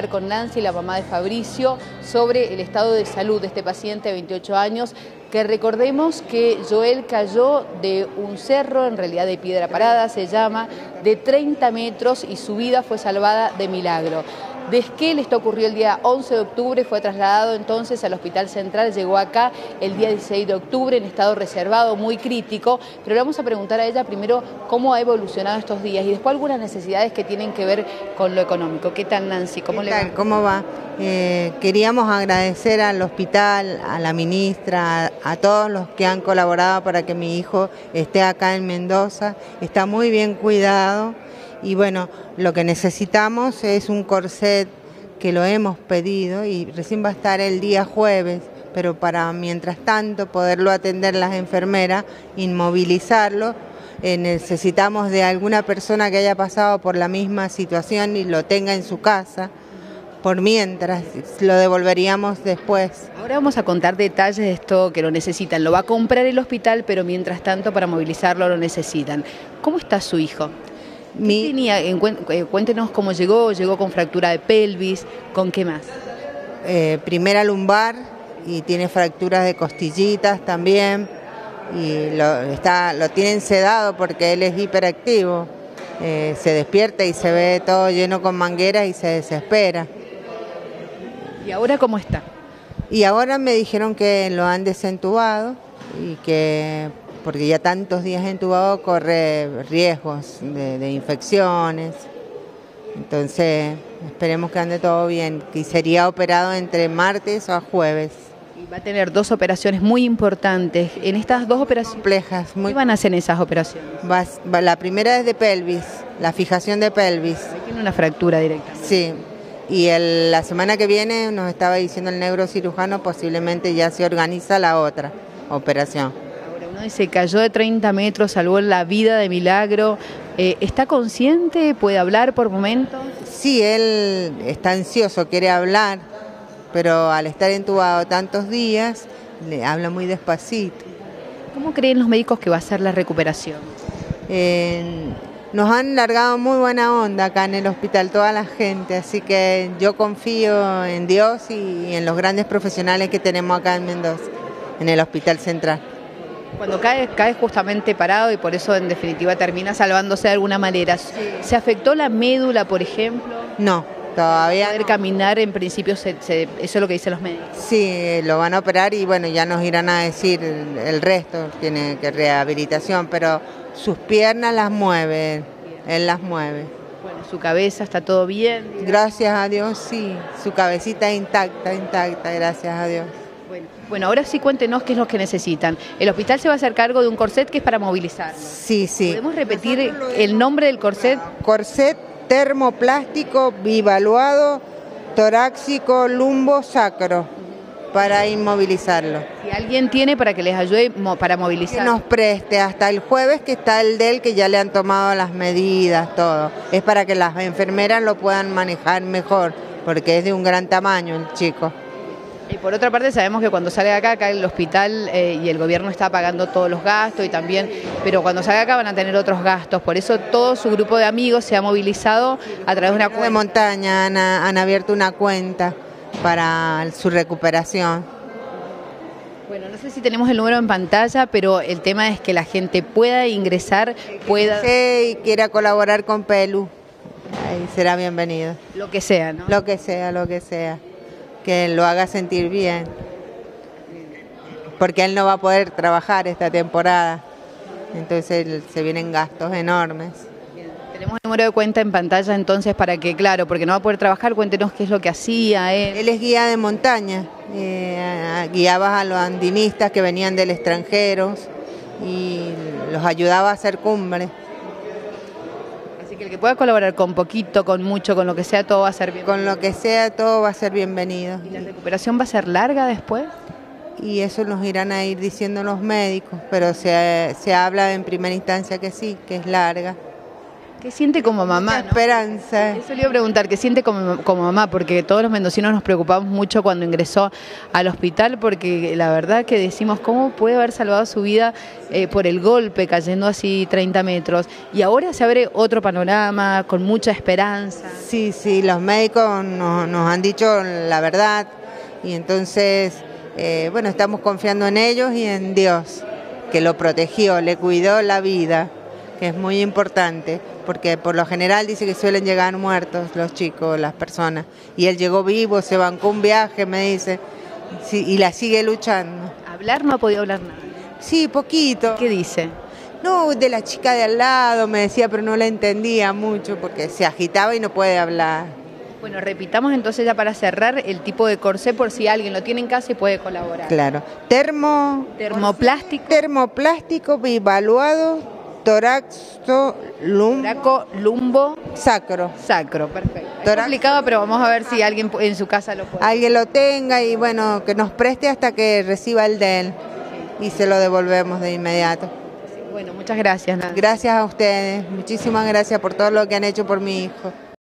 Con Nancy, la mamá de Fabricio, sobre el estado de salud de este paciente de 28 años, que recordemos que Joel cayó de un cerro, en realidad de Piedra Parada se llama, de 30 metros y su vida fue salvada de milagro. De Esquel, esto ocurrió el día 11 de octubre, fue trasladado entonces al Hospital Central, llegó acá el día 16 de octubre en estado reservado, muy crítico, pero le vamos a preguntar a ella primero cómo ha evolucionado estos días y después algunas necesidades que tienen que ver con lo económico. ¿Qué tal, Nancy? ¿Cómo le va? ¿Cómo va? Queríamos agradecer al hospital, a la ministra, a todos los que han colaborado para que mi hijo esté acá en Mendoza, está muy bien cuidado. Y bueno, lo que necesitamos es un corset que lo hemos pedido y recién va a estar el día jueves, pero para mientras tanto poderlo atender las enfermeras, inmovilizarlo, necesitamos de alguna persona que haya pasado por la misma situación y lo tenga en su casa. Por mientras, lo devolveríamos después. Ahora vamos a contar detalles de esto que lo necesitan. Lo va a comprar el hospital, pero mientras tanto para movilizarlo lo necesitan. ¿Cómo está su hijo? Cuéntenos cómo llegó con fractura de pelvis, ¿con qué más? Primera lumbar y tiene fracturas de costillitas también y lo tienen sedado porque él es hiperactivo. Se despierta y se ve todo lleno con mangueras y se desespera. ¿Y ahora cómo está? Y ahora me dijeron que lo han desentubado y que porque ya tantos días entubado corre riesgos de infecciones. Entonces esperemos que ande todo bien, que sería operado entre martes o jueves. Y va a tener dos operaciones muy importantes. En estas dos operaciones complejas. ¿Qué van a hacer en esas operaciones? La primera es de pelvis, la fijación de pelvis. Ahí tiene una fractura directa. Sí. Y la semana que viene nos estaba diciendo el neurocirujano, posiblemente ya se organiza la otra operación. Ahora uno dice, cayó de 30 metros, salvó la vida de milagro. ¿Está consciente? ¿Puede hablar por momentos? Sí, él está ansioso, quiere hablar, pero al estar entubado tantos días, le habla muy despacito. ¿Cómo creen los médicos que va a ser la recuperación? Nos han largado muy buena onda acá en el hospital, toda la gente, así que yo confío en Dios y en los grandes profesionales que tenemos acá en Mendoza, en el Hospital Central. Cuando cae justamente parado y por eso en definitiva termina salvándose de alguna manera. ¿Se afectó la médula, por ejemplo? No, todavía poder caminar en principio, eso es lo que dicen los médicos. Sí, lo van a operar y bueno, ya nos irán a decir el resto, tiene que rehabilitación, pero sus piernas las mueve, él las mueve. Bueno, su cabeza está todo bien. Gracias a Dios, sí, su cabecita intacta, gracias a Dios. Bueno, ahora sí cuéntenos qué es lo que necesitan. El hospital se va a hacer cargo de un corset que es para movilizar. Sí. ¿Podemos repetir el nombre del corset? Corset termoplástico bivaluado torácico lumbo sacro para inmovilizarlo. Si alguien tiene para que les ayude para movilizar. Que nos preste hasta el jueves, que está el de él, que ya le han tomado las medidas, todo. Es para que las enfermeras lo puedan manejar mejor, porque es de un gran tamaño el chico. Y por otra parte sabemos que cuando salga acá el hospital y el gobierno está pagando todos los gastos y también, pero cuando salga acá van a tener otros gastos, por eso todo su grupo de amigos se ha movilizado a través de una cuenta. De montaña han abierto una cuenta para su recuperación. Bueno, no sé si tenemos el número en pantalla, pero el tema es que la gente pueda ingresar, pueda... Sí, y quiera colaborar con Pelu, ahí será bienvenido. Lo que sea, ¿no? Lo que sea. Que lo haga sentir bien, porque él no va a poder trabajar esta temporada, entonces se vienen gastos enormes. Bien. Tenemos el número de cuenta en pantalla entonces para que, claro, porque no va a poder trabajar, cuéntenos qué es lo que hacía él. Él es guía de montaña, guiaba a los andinistas que venían del extranjero y los ayudaba a hacer cumbres. Así que el que pueda colaborar con poquito, con mucho, con lo que sea, todo va a ser bienvenido. Con lo que sea, todo va a ser bienvenido. ¿Y la recuperación va a ser larga después? Y eso nos irán a ir diciendo los médicos, pero se habla en primera instancia que sí, que es larga. ¿Qué siente como mamá? Mucha esperanza. Eso le iba a preguntar, ¿qué siente como mamá? Porque todos los mendocinos nos preocupamos mucho cuando ingresó al hospital, porque la verdad que decimos, ¿cómo puede haber salvado su vida por el golpe, cayendo así 30 metros? Y ahora se abre otro panorama, con mucha esperanza. Sí, sí, los médicos nos han dicho la verdad y entonces, bueno, estamos confiando en ellos y en Dios, que lo protegió, le cuidó la vida, que es muy importante, porque por lo general dice que suelen llegar muertos los chicos, las personas, y él llegó vivo, se bancó un viaje, me dice, sí, y la sigue luchando. ¿Hablar? No ha podido hablar nada. Sí, poquito. ¿Qué dice? No, de la chica de al lado me decía, pero no la entendía mucho, porque se agitaba y no puede hablar. Bueno, repitamos entonces ya para cerrar el tipo de corsé por si alguien lo tiene en casa y puede colaborar. Claro, Termoplástico. termoplástico bivaluado, toraxo, Lumbo. sacro. Sacro, perfecto. Es Tórax. complicado, pero vamos a ver si alguien en su casa lo puede. Alguien lo tenga y bueno, que nos preste hasta que reciba el de él y se lo devolvemos de inmediato. Bueno, muchas gracias. Nada. Gracias a ustedes, muchísimas gracias por todo lo que han hecho por mi hijo.